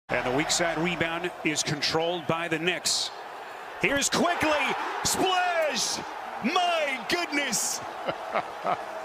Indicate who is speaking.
Speaker 1: And the weak side rebound is controlled by the Knicks. Here's Quickley, splash! My goodness!